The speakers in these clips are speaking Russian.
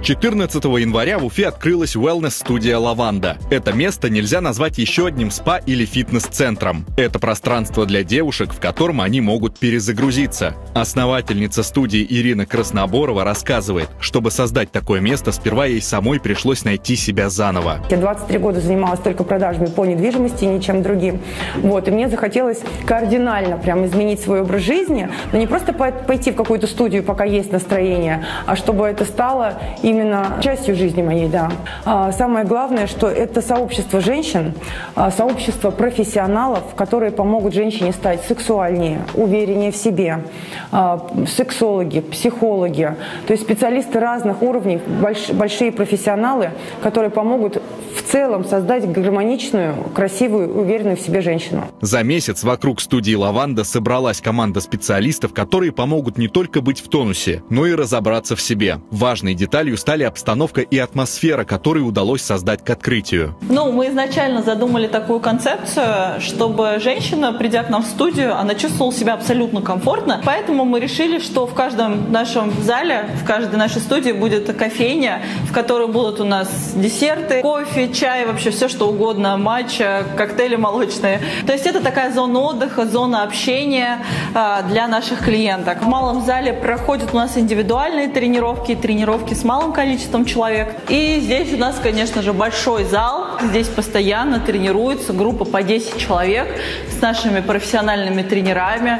14 января в Уфе открылась wellness-студия «Лаванда». Это место нельзя назвать еще одним спа- или фитнес-центром. Это пространство для девушек, в котором они могут перезагрузиться. Основательница студии Ирина Красноборова рассказывает, чтобы создать такое место, сперва ей самой пришлось найти себя заново. Я 23 года занималась только продажами по недвижимости и ничем другим. И мне захотелось кардинально прям изменить свой образ жизни, но не просто пойти в какую-то студию, пока есть настроение, а чтобы это стало именно частью жизни моей, да. Самое главное, что это сообщество женщин, сообщество профессионалов, которые помогут женщине стать сексуальнее, увереннее в себе. Сексологи, психологи, то есть специалисты разных уровней, большие профессионалы, которые помогут в целом создать гармоничную, красивую, уверенную в себе женщину. За месяц вокруг студии «Лаванда» собралась команда специалистов, которые помогут не только быть в тонусе, но и разобраться в себе. Важной деталью стали обстановка и атмосфера, которую удалось создать к открытию. Мы изначально задумали такую концепцию, чтобы женщина, придя к нам в студию, она чувствовала себя абсолютно комфортно. Поэтому мы решили, что в каждом нашем зале, в каждой нашей студии будет кофейня, в которой будут у нас десерты, кофе, чай, вообще все что угодно, матча, коктейли молочные. То есть это такая зона отдыха, зона общения для наших клиенток. В малом зале проходят у нас индивидуальные тренировки с малым количеством человек. И здесь у нас, конечно же, большой зал. Здесь постоянно тренируется группа по 10 человек с нашими профессиональными тренерами.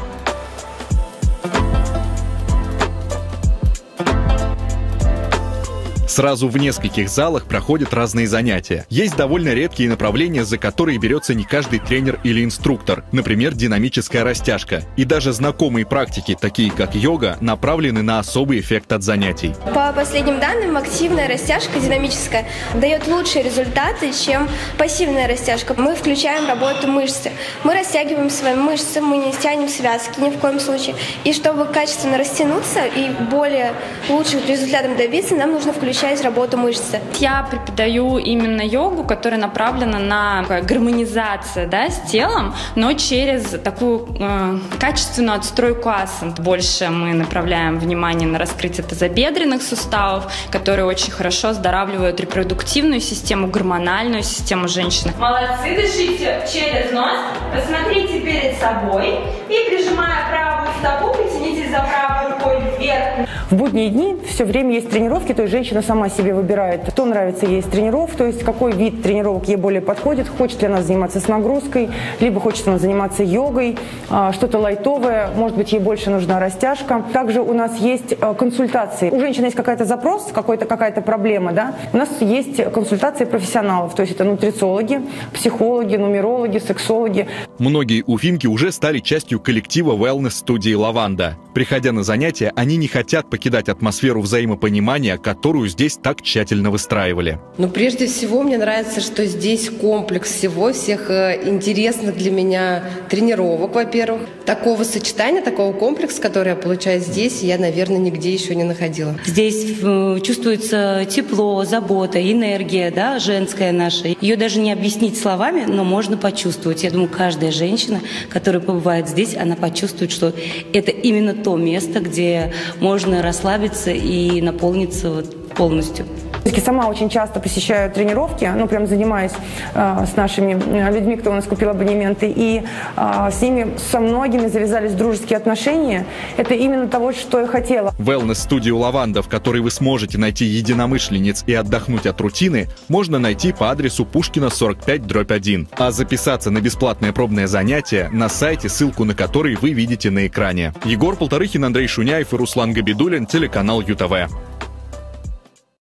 Сразу в нескольких залах проходят разные занятия. Есть довольно редкие направления, за которые берется не каждый тренер или инструктор. Например, динамическая растяжка. И даже знакомые практики, такие как йога, направлены на особый эффект от занятий. По последним данным, активная растяжка, динамическая, дает лучшие результаты, чем пассивная растяжка. Мы включаем работу мышцы. Мы растягиваем свои мышцы, мы не тянем связки ни в коем случае. И чтобы качественно растянуться и более лучших результатов добиться, нам нужно включать работу мышцы. Я преподаю именно йогу, которая направлена на гармонизацию, с телом, но через такую качественную отстройку асан. Больше мы направляем внимание на раскрытие тазобедренных суставов, которые очень хорошо оздоравливают репродуктивную систему, гормональную систему женщины. Молодцы, дышите через нос, посмотрите перед собой и, прижимая правую стопу, потянитесь за правой рукой вверх. В будние дни все время есть тренировки, то есть женщина сама себе выбирает, что нравится ей из тренировок, то есть какой вид тренировок ей более подходит, хочет ли она заниматься с нагрузкой, либо хочет она заниматься йогой, что-то лайтовое, может быть, ей больше нужна растяжка. Также у нас есть консультации. У женщины есть какой-то запрос, какая-то проблема, у нас есть консультации профессионалов, то есть это нутрициологи, психологи, нумерологи, сексологи. Многие уфимки уже стали частью коллектива wellness-студии «Лаванда». Приходя на занятия, они не хотят покидать атмосферу взаимопонимания, которую здесь так тщательно выстраивали. Прежде всего, мне нравится, что здесь комплекс всех интересных для меня тренировок, во-первых. Такого сочетания, такого комплекса, который я получаю здесь, я, наверное, нигде еще не находила. Здесь чувствуется тепло, забота, энергия, женская наша. Ее даже не объяснить словами, но можно почувствовать. Я думаю, каждая женщина, которая побывает здесь, она почувствует, что это именно то место, где можно расслабиться и наполниться полностью. Сама очень часто посещаю тренировки, прям занимаюсь с нашими людьми, кто у нас купил абонементы, и с ними, со многими завязались дружеские отношения. Это именно того, что я хотела. Wellness-студию «Лаванда», в которой вы сможете найти единомышленниц и отдохнуть от рутины, можно найти по адресу Пушкина, 45/1. А записаться на бесплатное пробное занятие на сайте, ссылку на который вы видите на экране. Егор Полторыхин, Андрей Шуняев и Руслан Габидуллин, телеканал ЮТВ.